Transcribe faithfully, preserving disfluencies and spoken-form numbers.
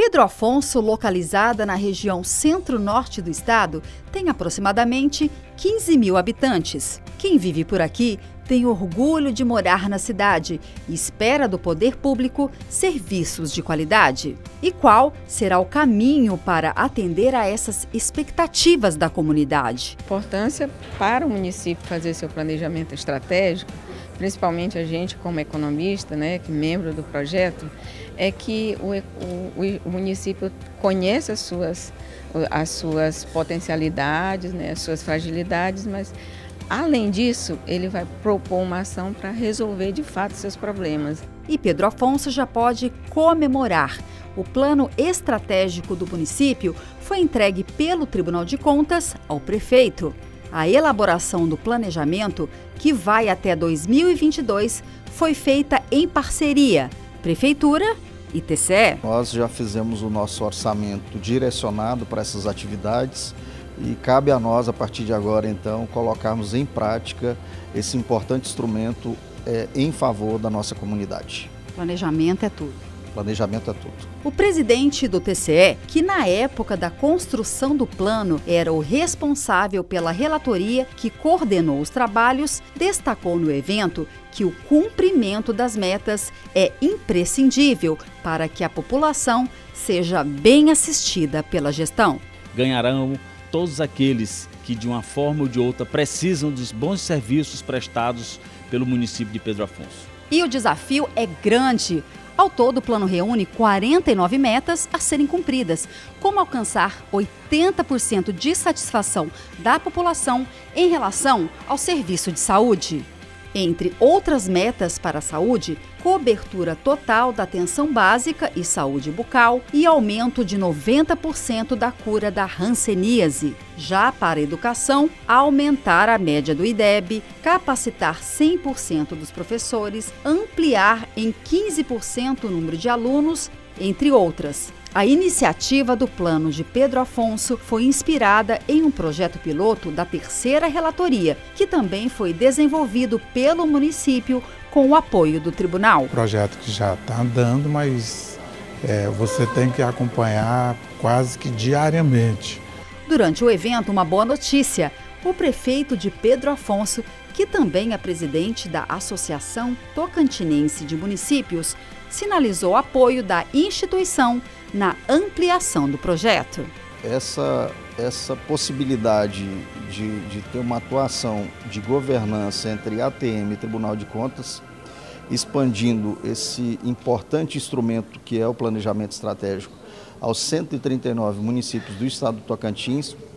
Pedro Afonso, localizada na região centro-norte do estado, tem aproximadamente quinze mil habitantes. Quem vive por aqui tem orgulho de morar na cidade e espera do poder público serviços de qualidade. E qual será o caminho para atender a essas expectativas da comunidade? A importância para o município fazer seu planejamento estratégico, principalmente a gente como economista, né, que é membro do projeto, é que o, o, o município conheça as suas, as suas potencialidades, né, as suas fragilidades, mas além disso, ele vai propor uma ação para resolver de fato seus problemas. E Pedro Afonso já pode comemorar. O plano estratégico do município foi entregue pelo Tribunal de Contas ao prefeito. A elaboração do planejamento, que vai até dois mil e vinte e dois, foi feita em parceria Prefeitura e T C E. Nós já fizemos o nosso orçamento direcionado para essas atividades e cabe a nós, a partir de agora, então, colocarmos em prática esse importante instrumento é, em favor da nossa comunidade. Planejamento é tudo. Planejamento é tudo. O presidente do T C E, que na época da construção do plano era o responsável pela relatoria que coordenou os trabalhos, destacou no evento que o cumprimento das metas é imprescindível para que a população seja bem assistida pela gestão. Ganharão todos aqueles que, de uma forma ou de outra, precisam dos bons serviços prestados pelo município de Pedro Afonso. E o desafio é grande. Ao todo, o plano reúne quarenta e nove metas a serem cumpridas, como alcançar oitenta por cento de satisfação da população em relação ao serviço de saúde. Entre outras metas para a saúde, cobertura total da atenção básica e saúde bucal e aumento de noventa por cento da cura da hanseníase. Já para a educação, aumentar a média do I D E B, capacitar cem por cento dos professores, ampliar em quinze por cento o número de alunos, entre outras. A iniciativa do plano de Pedro Afonso foi inspirada em um projeto piloto da terceira relatoria, que também foi desenvolvido pelo município com o apoio do tribunal. Projeto que já está andando, mas é, você tem que acompanhar quase que diariamente. Durante o evento, uma boa notícia: o prefeito de Pedro Afonso, que também é presidente da Associação Tocantinense de Municípios, sinalizou apoio da instituição na ampliação do projeto. Essa, essa possibilidade de, de ter uma atuação de governança entre A T M e Tribunal de Contas, expandindo esse importante instrumento que é o planejamento estratégico aos cento e trinta e nove municípios do estado do Tocantins,